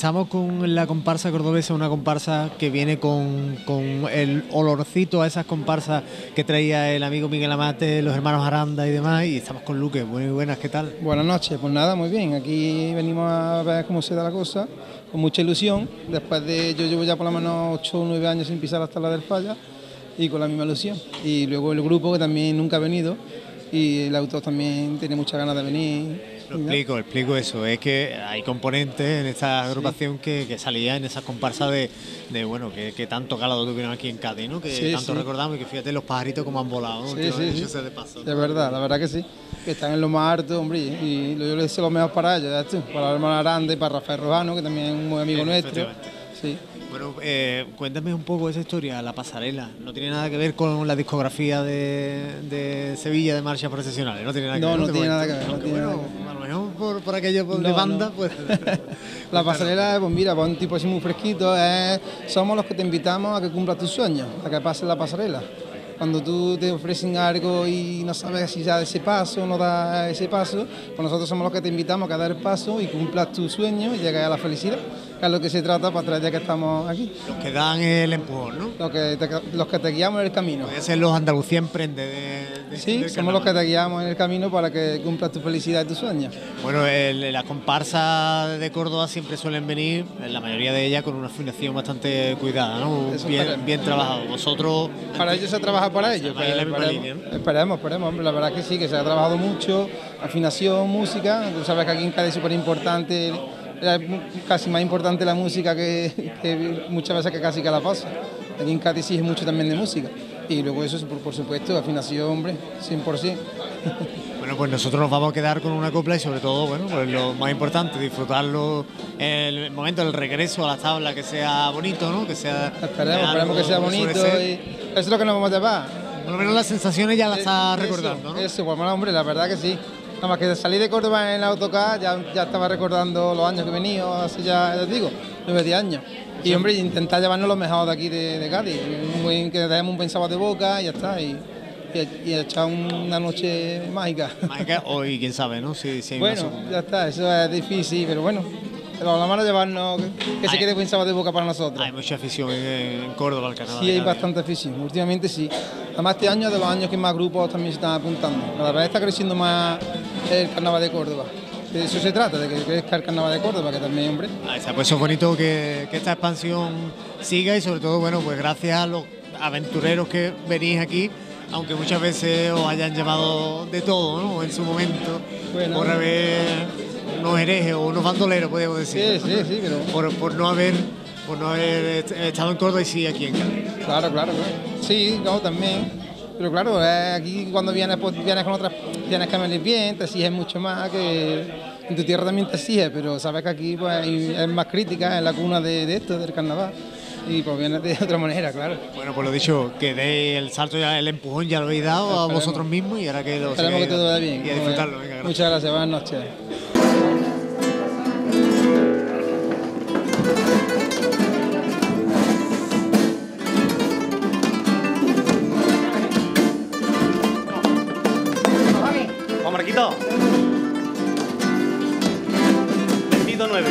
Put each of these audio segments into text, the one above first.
estamos con la comparsa cordobesa, una comparsa que viene con el olorcito a esas comparsas que traía el amigo Miguel Amate, los hermanos Aranda y demás, y estamos con Luque. Muy buenas, ¿qué tal? Buenas noches, pues nada, muy bien, aquí venimos a ver cómo se da la cosa, con mucha ilusión, después de, yo llevo ya por lo menos 8 o 9 años sin pisar hasta la del Falla, y con la misma ilusión, y luego el grupo que también nunca ha venido, y el autor también tiene muchas ganas de venir. Lo explico eso, es que hay componentes en esta agrupación que salía en esas comparsas de bueno, que tanto calado tuvieron aquí en Cádiz, ¿no? Que tanto recordamos, y que fíjate los pajaritos como han volado, ¿no? Sí, De paso, ¿no? Es verdad, la verdad que sí, que están en lo más alto, hombre, y yo les deseo lo mejor para ellos, ya tú, para el hermano Aranda y para Rafael Rojano, que también es un muy amigo nuestro. Sí. Bueno, cuéntame un poco esa historia, La Pasarela. No tiene nada que ver con la discografía de Sevilla de marchas procesionales, no tiene nada que ver. No tiene nada que ver. A lo mejor por aquello de banda, pues... La Pasarela, pues mira, pues un tipo así muy fresquito, somos los que te invitamos a que cumplas tus sueños, a que pases la pasarela. Cuando tú te ofrecen algo y no sabes si ya da ese paso o no da ese paso, pues nosotros somos los que te invitamos a dar el paso y cumplas tu sueño y llegar a la felicidad, que es lo que se trata para atrás ya que estamos aquí. Los que dan el empujón, ¿no? Los que te guiamos en el camino. Puede ser los Andalucía Emprende sí, somos los que te guiamos en el camino para que cumplas tu felicidad y tus sueños. Bueno, las comparsas de Córdoba siempre suelen venir, la mayoría de ellas con una afinación bastante cuidada, ¿no? Bien trabajado. Vosotros... Para ellos se trabaja para ellos. Esperemos, hombre, la verdad que sí, que se ha trabajado mucho, afinación, música, tú sabes que aquí en Cádiz es súper importante, casi más importante la música que muchas veces que casi que la pasa. Aquí en Cádiz sí es mucho también de música. Y luego eso, por supuesto, afinación, hombre, 100%. Bueno, pues nosotros nos vamos a quedar con una copla y sobre todo, bueno, pues lo más importante, disfrutarlo, el momento del regreso a la tabla, que sea bonito, ¿no? Que sea... Esperemos que sea bonito y eso es lo que nos vamos a llevar. Por lo menos las sensaciones ya las estás recordando, ¿no? Eso, pues bueno, hombre, la verdad que sí. Nada más que salí de Córdoba en el autocar, ya estaba recordando los años que he venido, hace ya les digo, 9 años. Y hombre, intentar llevarnos lo mejor de aquí de Cádiz, que dejemos un buen sabor de boca y ya está. Y echar una noche mágica. Mágica, o y quién sabe, ¿no? Si hay bueno, ya está, eso es difícil, pero bueno, lo vamos a llevarnos, que se quede buen sabor de boca para nosotros. Hay mucha afición en Córdoba al carnaval. Sí, hay bastante afición, últimamente sí. Además este año es de los años que más grupos también se están apuntando. Cada vez está creciendo más el carnaval de Córdoba. De eso se trata, de que crezca el carnaval de Córdoba, que también, hombre. Pues eso es bonito que esta expansión siga y sobre todo, bueno, pues gracias a los aventureros que venís aquí, aunque muchas veces os hayan llamado de todo, ¿no? En su momento, bueno, por haber unos herejes o unos bandoleros, podríamos decir. Sí, pero... Por no haber estado en Córdoba y sí aquí en Cádiz. Claro. Sí, no, también. Pero claro, aquí cuando vienes, pues vienes con otras, tienes que venir bien, te exiges mucho más, que en tu tierra también te exige, pero sabes que aquí pues, es más crítica, es la cuna de esto, del carnaval. Y pues viene de otra manera, claro. Bueno, pues lo dicho, que deis el salto, ya el empujón ya lo habéis dado a vosotros mismos y ahora que lo esperemos que todo vaya bien. Y a disfrutarlo, venga, gracias. Muchas gracias, buenas noches. Vamos, Marquito. 9.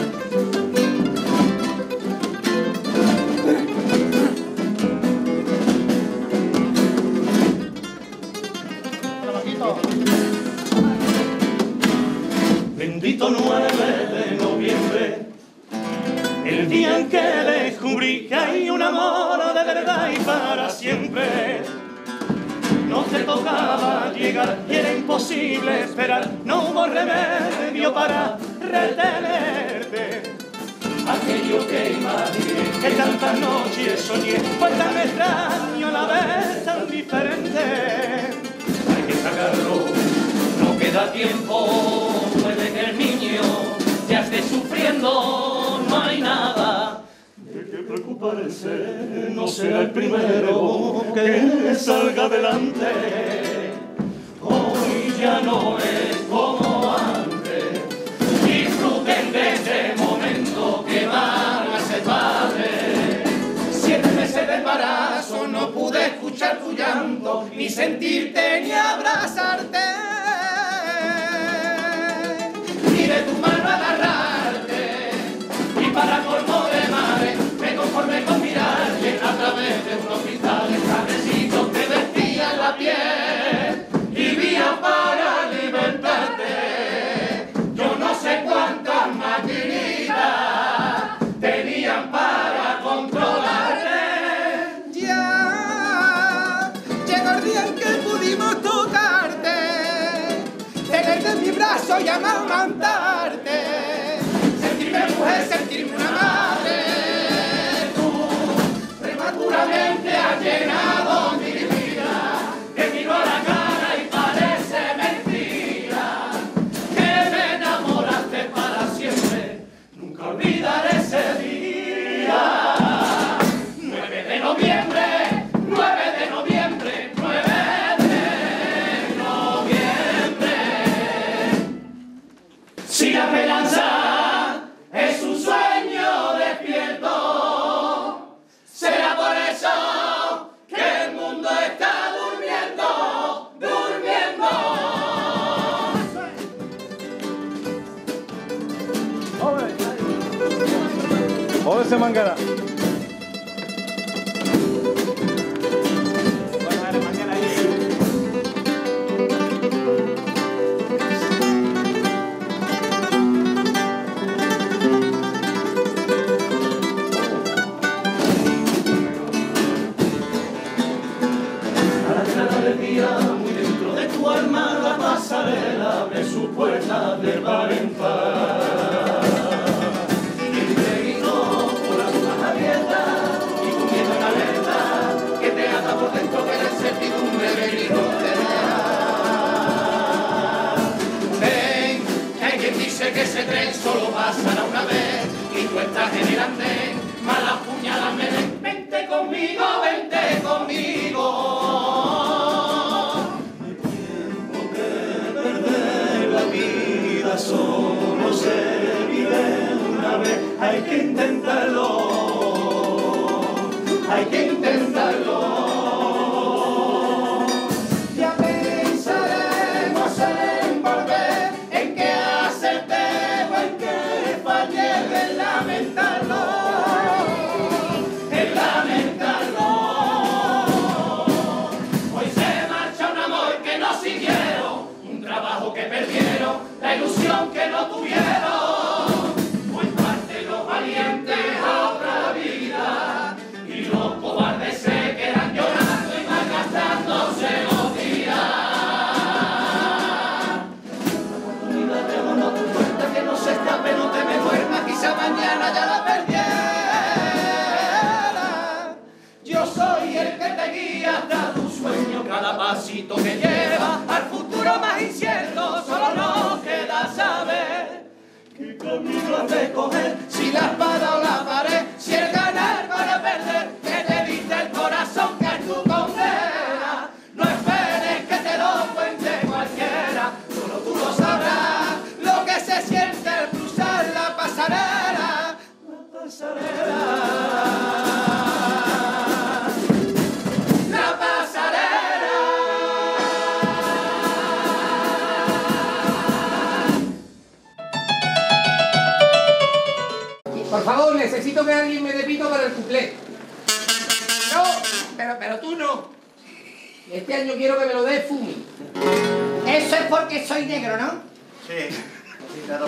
Bendito 9 de noviembre, el día en que descubrí que hay un amor de verdad y para siempre. No te tocaba llegar y era imposible esperar, no hubo remedio para retenerte. Aquello que imaginé, que tantas noches soñé, fue tan extraño a la vez tan diferente. Hay que sacarlo, no queda tiempo, puede que el niño ya esté sufriendo, no hay nada de qué preocuparse, no será el primero que salga adelante. Hoy ya no es como antes, disfruten de este momento que van a ser padres. 7 meses de embarazo, no pude escuchar tu llanto, ni sentirte ni abrazarte, ni de tu mano agarrarte, y paso y amamantarte, sentirme mujer, sentirme una madre. Tú prematuramente has llenado mi vida, te miro a la cara y parece mentira que me enamoraste para siempre, nunca olvidaré ese día. 9 de noviembre, 9 de noviembre, 9 de noviembre. Si la esperanza es un sueño despierto, será por eso que el mundo está durmiendo, durmiendo. Jódese Mangara. Muy dentro de tu alma la pasarela abre su puerta de par en par. Y te grito por las puertas abiertas y tu miedo en alerta que te ata por dentro que la incertidumbre venido te da. Ven, que hay quien dice que ese tren solo pasará una vez y tú estás en el andén, malas puñalas me den. Vente conmigo, vente conmigo. Solo se vive una vez, hay que intentarlo, hay que intentarlo. Ya pensaremos en volver, en qué hacerte o en qué falle, en lamentarlo, en lamentarlo. Hoy se marcha un amor que no siguieron, un trabajo que perdieron, la ilusión que no tuvieron. Hoy parten los valientes a otra vida y los cobardes se quedan llorando y malgastándose los días. La oportunidad te abandonó tu puerta, que no se escape, no te me duermas, quizá mañana ya la perdiera. Yo soy el que te guía hasta tu sueño, cada pasito que lleva al futuro más incierto. Solo nos queda saber qué camino has de coger, si la espada o la pared, si el ganar para perder, que te diste el corazón que es tu condena. No esperes que te lo cuente cualquiera, solo tú lo sabrás, lo que se siente al cruzar la pasarela, la pasarela. Por favor, necesito que alguien me dé pito para el cuplé. No, pero tú no. Este año quiero que me lo dé Fumi. Eso es porque soy negro, ¿no? Sí, claro.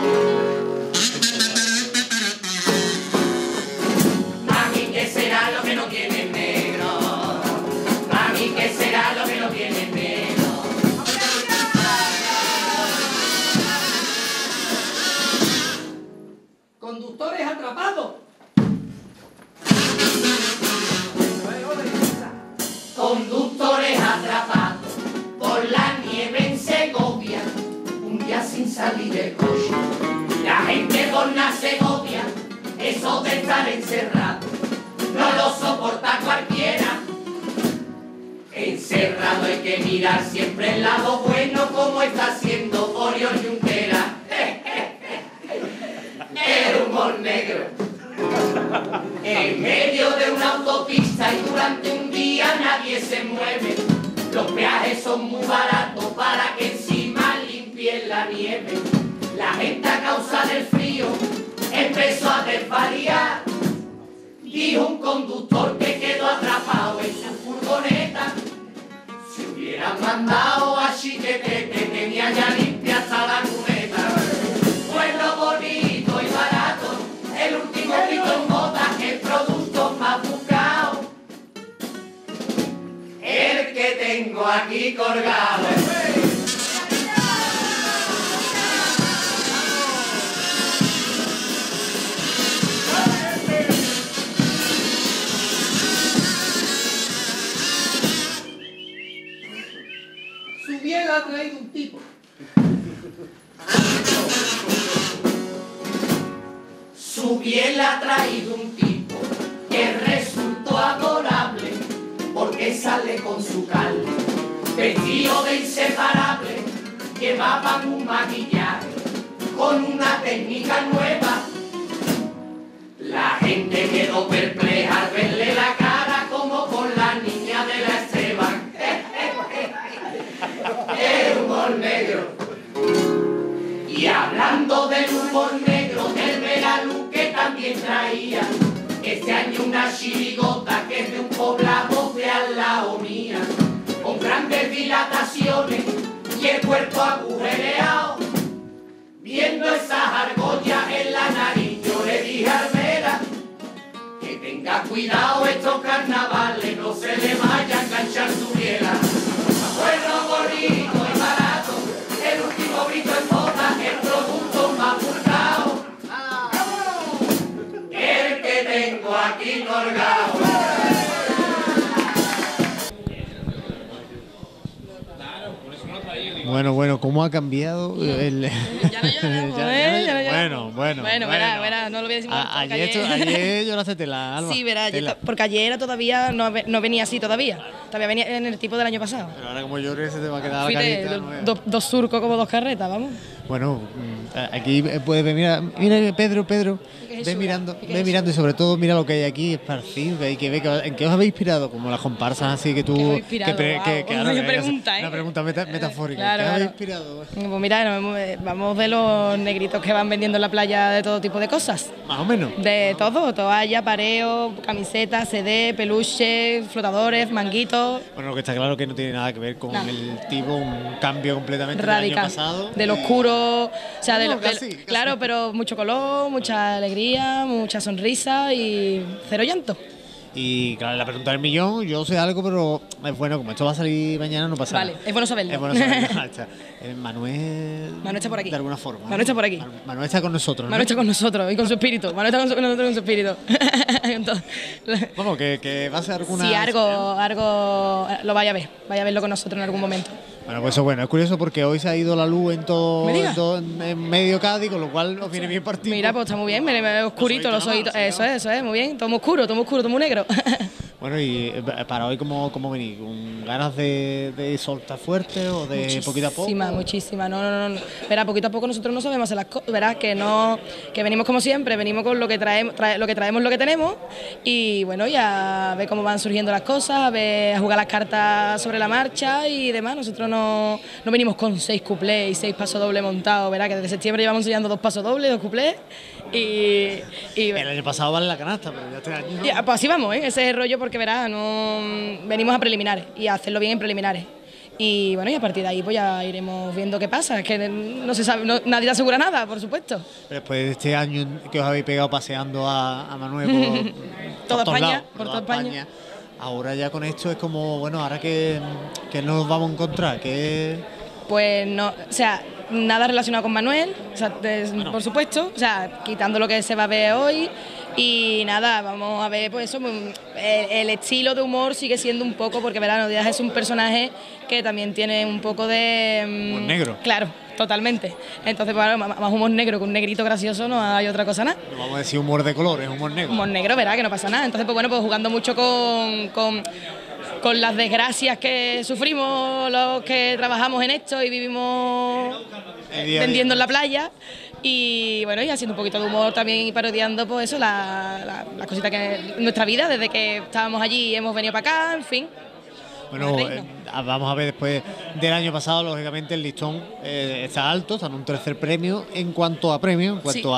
Mami, ¿qué será lo que no tiene negro? Mami, ¿qué será lo que no tiene negro? Conductores atrapados. Conductores atrapados por la nieve en Segovia, un día sin salir del coche. La gente por la Segovia, eso de estar encerrado, no lo soporta cualquiera. Encerrado hay que mirar siempre el lado bueno, como está haciendo Oriol Junqueras. El humor negro. En medio de una autopista y durante un día nadie se mueve. Los peajes son muy baratos para que encima limpien la nieve. La gente a causa del frío empezó a desvariar. Dijo un conductor que quedó atrapado en su furgoneta. Si hubieran mandado a Chiquete, que tenía ya limpia hasta la cuneta. Pues lo bonito y barato, el último grito en botas, el producto más buscado, el que tengo aquí colgado. la ha traído un tipo. Su piel la ha traído un tipo que resultó adorable porque sale con su carne, vestido de inseparable, llevaban un maquillaje con una técnica nueva. La gente quedó perpleja al verle la cara como con la niña de la Esteban. El humor negro. Y hablando del humor negro, del Veralú que también traía este año una chirigota que es de un poblado de al lado mía, con grandes dilataciones y el cuerpo agujereado. Viendo esas argollas en la nariz, yo le dije a Almera que tenga cuidado estos carnavales, no se le vaya a enganchar su biela. Bueno, bonito y barato, el último grito en botas, el producto más buscado, el que tengo aquí colgado. Bueno, ¿cómo ha cambiado el...? Bueno, verá, no lo voy a decir más. Ayer lloraste tela, Alba. Sí, verá, Tela. porque ayer todavía no venía así todavía venía en el tipo del año pasado. Pero ahora como llores se te va a quedar la Fíjate, carita. ¿No? dos surcos como dos carretas, vamos. Bueno, aquí puedes ver, mira Pedro, ¿Qué es ve eso? mirando, ¿Qué es ve eso? mirando y sobre todo mira lo que hay aquí esparcido, que hay que ver, ¿en qué os habéis inspirado? Como las comparsas así que tú... ¿Qué os habéis inspirado? claro, Qué que pregunta, una pregunta metafórica, Claro, ¿qué os habéis claro. inspirado? Pues mira, vamos de los negritos que van vendiendo en la playa de todo tipo de cosas. Más o menos. De todo, toalla, pareo, camisetas, CD, peluches, flotadores, manguitos. Bueno, lo que está claro que no tiene nada que ver con Nada. el tipo, un cambio completamente del año Radical, pasado. del oscuro, o sea, No, casi. claro, pero mucho color, mucha alegría, mucha sonrisa y cero llanto. Y claro, la pregunta del millón, yo sé algo, pero es bueno, como esto va a salir mañana, no pasa Vale, nada. es bueno saberlo. Es bueno saberlo. Ahí está. Manuel Manuel está por aquí. de alguna forma. Manuel está por aquí. Manuel está con nosotros, ¿no? Manuel está con nosotros y con su espíritu. Manuel está con nosotros y con su espíritu. Entonces, Vamos, que va a ser alguna... si algo lo vaya a verlo con nosotros en algún momento. Bueno, pues eso bueno, es curioso porque hoy se ha ido la luz en ¿Me digas? en medio Cádiz, con lo cual os viene bien partido. Mira, pues está muy bien, oscurito, los ojitos. Eso es, muy bien. Todo muy oscuro, todo muy negro. Bueno, y para hoy, ¿cómo venís? ¿Con ganas de soltar fuerte o de poquito a poco? Muchísima. No. Verá, poquito a poco nosotros no sabemos hacer las cosas. Verás que no, que venimos como siempre, venimos con lo que traemos, lo que tenemos y bueno, ya a ver cómo van surgiendo las cosas, a jugar las cartas sobre la marcha y demás. Nosotros no venimos con 6 cuplés y 6 pasodobles montados. Verá que desde septiembre llevamos enseñando 2 pasodobles, 2 cuplés y El año pasado vale la canasta, pero ya este año... ya, pues así vamos, ese es el rollo porque verás, no venimos a preliminares y a hacerlo bien en preliminares. Y bueno, y a partir de ahí pues ya iremos viendo qué pasa, es que no se sabe, nadie te asegura nada, por supuesto. Pero después de este año que os habéis pegado paseando a Manuel por Toda todos España, lados, por toda España. Ahora ya con esto es como, bueno, ahora que nos vamos a encontrar, que Pues no, o sea, nada relacionado con Manuel, o sea, por supuesto, o sea, quitando lo que se va a ver hoy y nada, vamos a ver, pues eso, el estilo de humor sigue siendo un poco, porque Verano Díaz es un personaje que también tiene un poco de... humor negro. Claro, totalmente. Entonces, bueno, más humor negro que un negrito gracioso no hay otra cosa nada. no vamos a decir humor de color, es humor negro. Humor negro, verá que no pasa nada. Entonces, pues bueno, pues jugando mucho con las desgracias que sufrimos los que trabajamos en esto y vivimos El día a vendiendo en día. la playa y bueno, y haciendo un poquito de humor también y parodiando pues eso, la cosita que nuestra vida desde que estábamos allí y hemos venido para acá, en fin. Bueno, vamos a ver después del año pasado, lógicamente el listón está alto, está en un tercer premio en cuanto a premio, en cuanto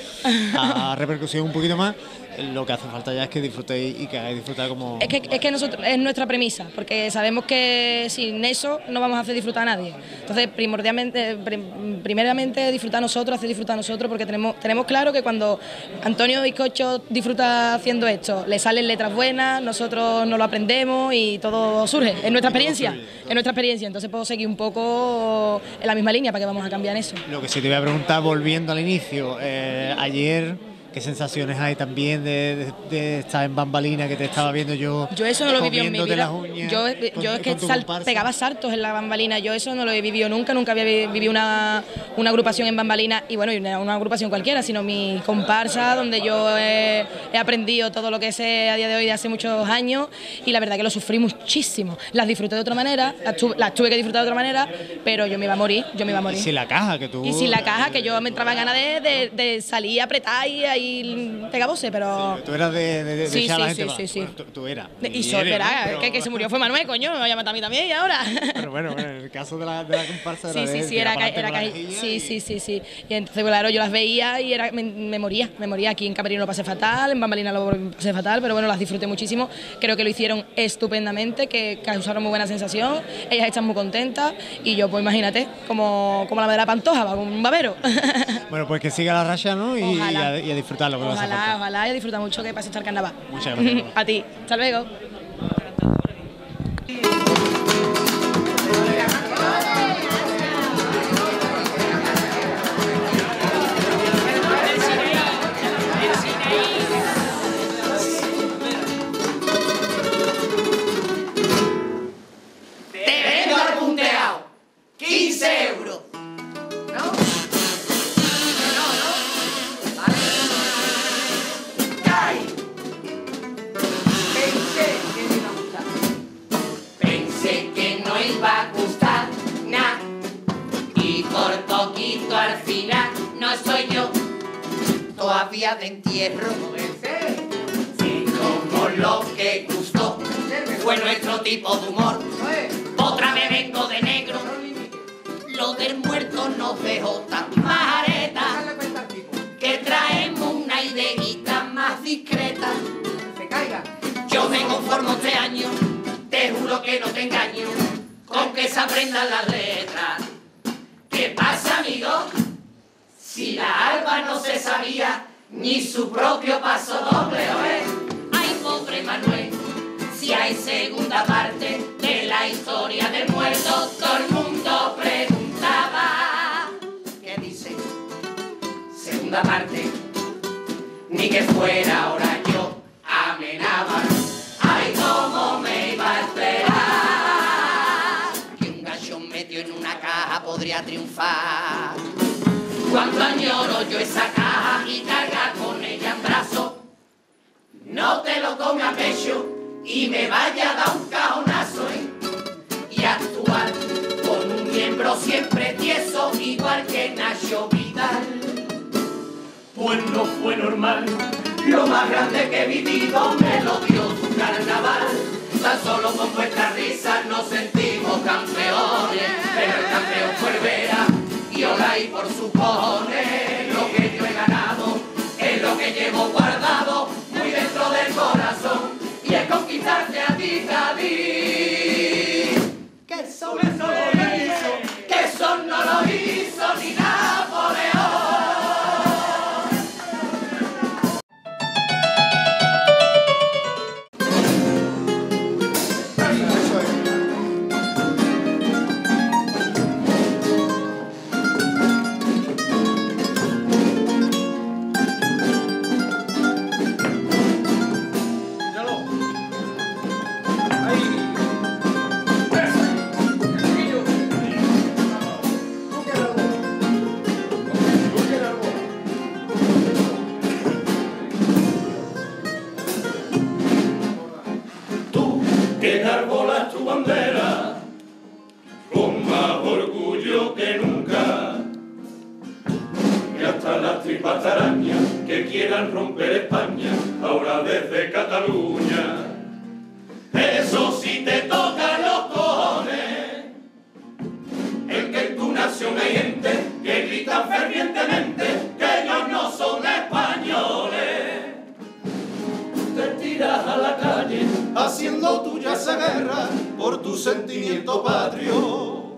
a repercusión un poquito más. Lo que hace falta ya es que disfrutéis y que hagáis disfrutar como... Es que nosotros, es nuestra premisa, porque sabemos que sin eso no vamos a hacer disfrutar a nadie. Entonces, primeramente disfrutar a nosotros, hacer disfrutar a nosotros, porque tenemos claro que cuando Antonio Bizcocho disfruta haciendo esto, le salen letras buenas, nosotros no lo aprendemos y todo surge. Es nuestra experiencia, Entonces puedo seguir un poco en la misma línea para que vamos a cambiar eso. Lo que sí te voy a preguntar, volviendo al inicio, ayer ¿Qué sensaciones hay también de estar en bambalina, que te estaba viendo yo? Yo eso no lo he vivido en mi comiéndote vida. las uñas Yo es que tu comparsa. pegaba saltos en la bambalina. Yo eso no lo he vivido nunca había vivido una agrupación en bambalina, y bueno, y una agrupación cualquiera, sino mi comparsa, donde yo he aprendido todo lo que sé a día de hoy de hace muchos años, y la verdad que lo sufrí muchísimo. Las disfruté de otra manera, las tuve que disfrutar de otra manera, pero yo me iba a morir. Y sin la caja, que tú... Y sin la caja, que yo me entraba ganas de salir a apretar y ahí pegabose, pero... Tú eras de Sí, echar a la sí, gente. sí, sí. Bueno, tú eras. Y verá, ¿no? que se murió fue Manuel, coño, me va a llamar a mí también, y ahora... Pero bueno, en el caso de la comparsa era Sí, de sí, tirar era pa'lante con la sí, rejilla sí. Y entonces, claro, yo las veía y me moría. Aquí en Camerino lo pasé fatal, en Bambalina lo pasé fatal, pero bueno, las disfruté muchísimo. Creo que lo hicieron estupendamente, que causaron muy buena sensación. Ellas están muy contentas y yo, pues imagínate, como la de la Pantoja, como un babero. Bueno, pues que siga la racha, ¿no? Y a disfrutarlo, que no hace falta. Ojalá, y a disfrutar mucho, que pase estar carnaval. Muchas gracias. A ti, hasta luego. Te vendo al punteado, 15 euros. ¿No? Vale. ¡Cay! Pensé que no iba a gustar nada. Y por poquito al final no soy yo. Todavía de entierro. Sí, como lo que gustó fue nuestro tipo de humor. Otra vez vengo de negro. Lo del muerto nos dejó tan majareta que traemos una ideita más discreta. Yo me conformo este año, te juro que no te engaño, con que se aprendan las letras. ¿Qué pasa, amigo? Si la Alba no se sabía ni su propio paso doble, ay, pobre Manuel. Si hay segunda parte de la historia del muerto, todo el mundo preguntaba. ¿Qué dice? Segunda parte. Ni que fuera ahora yo amenaba. Ay, cómo me iba a esperar que un gachón metido en una caja podría triunfar. Cuando añoro yo esa caja y carga con ella en brazos, no te lo tome a pecho y me vaya a dar un cajonazo, y actuar con un miembro siempre tieso, igual que Nacho Vidal. Pues no fue normal, lo más grande que he vivido me lo dio tu carnaval. Tan solo con vuestra risa nos sentimos campeones, pero el campeón fue Vera y ahora y por sus cojones. Lo que yo he ganado es lo que llevo guardado muy dentro del corazón, y es conquistarte a ti, Cádiz. Que eso no lo hizo, que eso no lo hizo ni Napoleón. Que enarbolas tu bandera con más orgullo que nunca, y hasta las tripas arañas que quieran romper España ahora desde Cataluña. Eso sí te tocan los cojones, el que en tu nación hay gente que gritan fervientemente que ellos no son españoles. Te tiras a la calle haciendo tuya esa guerra por tu sentimiento patrio,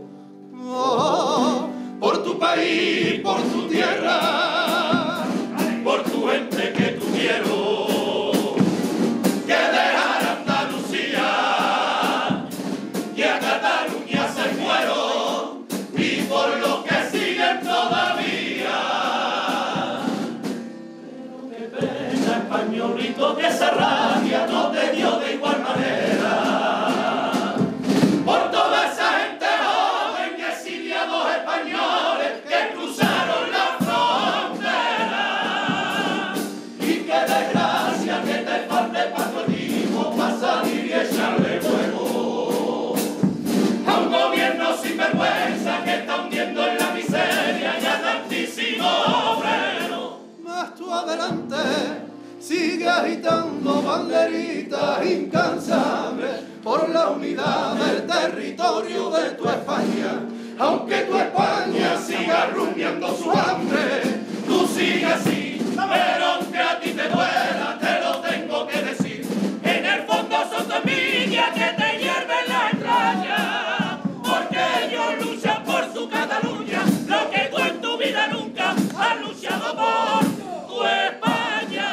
por tu país, por tu tierra, por tu gente que tuvieron que dejar Andalucía y a Cataluña se fueron, y por los que siguen todavía. Pero qué seguro que esa rabia no te dio de igual manera. Por toda esa gente joven y exiliados españoles que cruzaron la frontera. Y qué desgracia que te falte patriotismo para salir y echarle fuego a un gobierno sin vergüenza que está hundiendo en la miseria y a tantísimo obrero. Más tú adelante sigue agitando banderitas incansables por la unidad del territorio de tu España. Aunque tu España siga rumiando su hambre, tú sigues así, pero aunque a ti te duela, te lo tengo que decir. En el fondo son tu envidia que te hierve la entraña, porque ellos luchan por su Cataluña, lo que tú en tu vida nunca has luchado por tu España.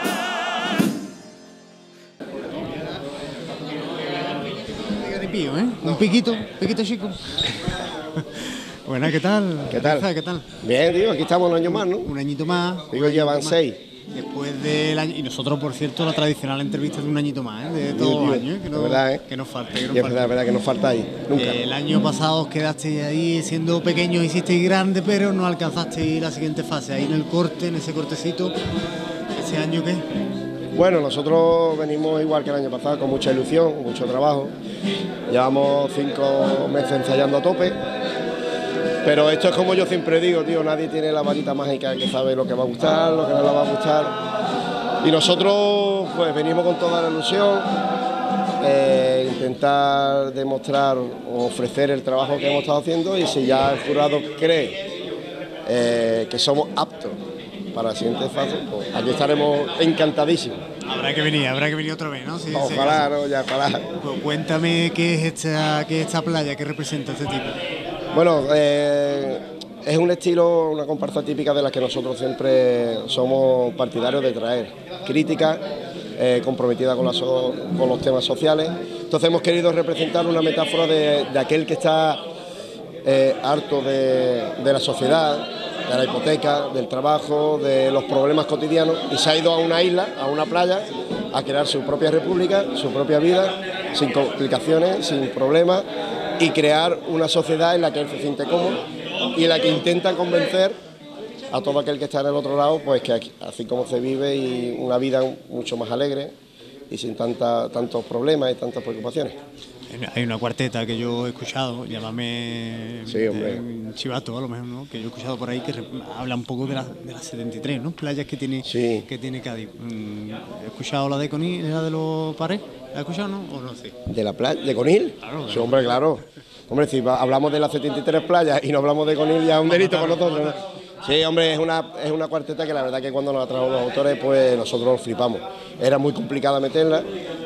¿eh? Un piquito chico. Bueno, ¿qué tal? ¿Qué tal? ¿Qué tal? Bien, tío, aquí estamos un año más, ¿no? Un añito más. Digo, llevan 6. Después del año, y nosotros, por cierto, la tradicional entrevista de un añito más, ¿eh? De todos los años, que no, verdad, ¿eh? Que nos falte. Y es verdad que nos falta ahí, nunca. El año pasado os quedasteis ahí siendo pequeños, hicisteis grande, pero no alcanzasteis la siguiente fase, ahí en el corte, en ese cortecito. ¿Ese año qué? Bueno, nosotros venimos igual que el año pasado, con mucha ilusión, mucho trabajo. Llevamos 5 meses ensayando a tope. Pero esto es como yo siempre digo, tío, nadie tiene la varita mágica que sabe lo que va a gustar, lo que no le va a gustar. Y nosotros pues venimos con toda la ilusión, intentar demostrar o ofrecer el trabajo que hemos estado haciendo, y si ya el jurado cree que somos aptos para la siguiente fase, pues aquí estaremos encantadísimos. Habrá que venir otra vez, ¿no? Sí, ojalá, ¿no? Ya, ojalá. Pues cuéntame qué es esta playa, qué representa este tipo. Bueno, es un estilo, una comparsa típica de la que nosotros siempre somos partidarios de traer. Crítica, comprometida con los temas sociales. Entonces hemos querido representar una metáfora de aquel que está harto de la sociedad, de la hipoteca, del trabajo, de los problemas cotidianos, y se ha ido a una isla, a una playa, a crear su propia república, su propia vida, sin complicaciones, sin problemas, y crear una sociedad en la que él se siente cómodo y en la que intenta convencer a todo aquel que está en el otro lado, pues que aquí, así como se vive, y una vida mucho más alegre y sin tantos problemas y tantas preocupaciones. Hay una cuarteta que yo he escuchado, llámame sí, hombre. Chivato a lo mejor, ¿no? Que yo he escuchado por ahí que habla un poco de las 73, ¿no? Playas que tiene, sí, que tiene Cádiz. He escuchado la de Conil, la de los Pares, ¿la he escuchado, no? ¿O no sé? ¿De la playa? ¿De Conil? Claro, sí, hombre, claro. Hombre, si hablamos de las 73 playas y no hablamos de Conil, ya es un delito con nosotros, ¿no? Sí, hombre, es una cuarteta que la verdad que cuando nos trajo los autores, pues nosotros nos flipamos. Era muy complicada meterla,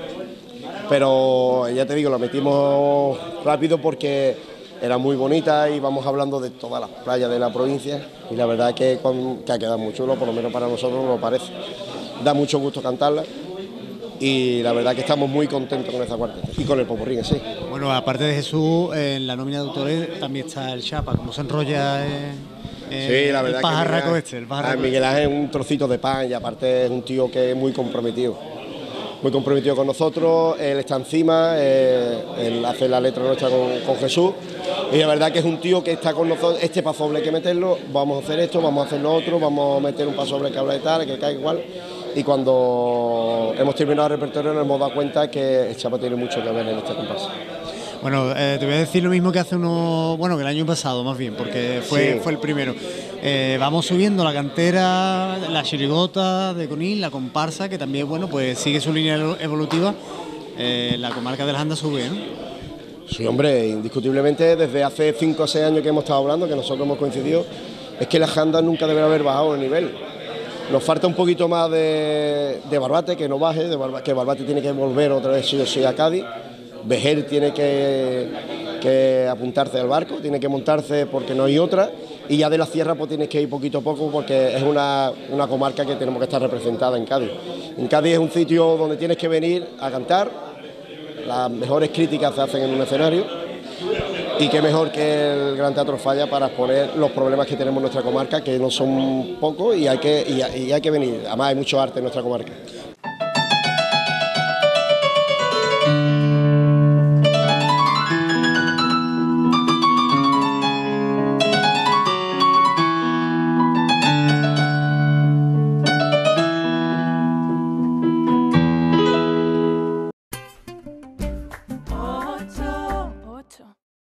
pero ya te digo, la metimos rápido porque era muy bonita y vamos hablando de todas las playas de la provincia, y la verdad que ha quedado muy chulo, por lo menos para nosotros nos parece. Da mucho gusto cantarla, y la verdad que estamos muy contentos con esta cuarteta y con el popurrí en sí. Bueno, aparte de Jesús, en la nómina de autores también está el Chapa, como se enrolla sí, la verdad el pajarraco que el pajarraco. Miguel Ángel es un trocito de pan, y aparte es un tío que es muy comprometido con nosotros. Él está encima, él hace la letra nuestra con Jesús, y la verdad que es un tío que está con nosotros. Este pasoble hay que meterlo, vamos a hacer esto, vamos a hacer lo otro, vamos a meter un pasoble que habla de tal, que cae igual. Y cuando hemos terminado el repertorio nos hemos dado cuenta que el Chapa tiene mucho que ver en este comparsa. Bueno, te voy a decir lo mismo que hace que el año pasado más bien, porque fue el primero. Vamos subiendo la cantera, la chirigota de Conil, la comparsa, que también, bueno, pues sigue su línea evolutiva. La comarca de las Andas sube, ¿no? Sí, hombre, indiscutiblemente desde hace 5 o 6 años que hemos estado hablando, que nosotros hemos coincidido, es que las Andas nunca deben haber bajado el nivel. Nos falta un poquito más de Barbate, que no baje, que Barbate tiene que volver otra vez sí o sí a Cádiz. Vejer tiene que apuntarse al barco, tiene que montarse porque no hay otra, y ya de la sierra pues tienes que ir poquito a poco, porque es una comarca que tenemos que estar representada en Cádiz. En Cádiz es un sitio donde tienes que venir a cantar, las mejores críticas se hacen en un escenario, y qué mejor que el Gran Teatro Falla para exponer los problemas que tenemos en nuestra comarca, que no son pocos, y hay que venir. Además hay mucho arte en nuestra comarca.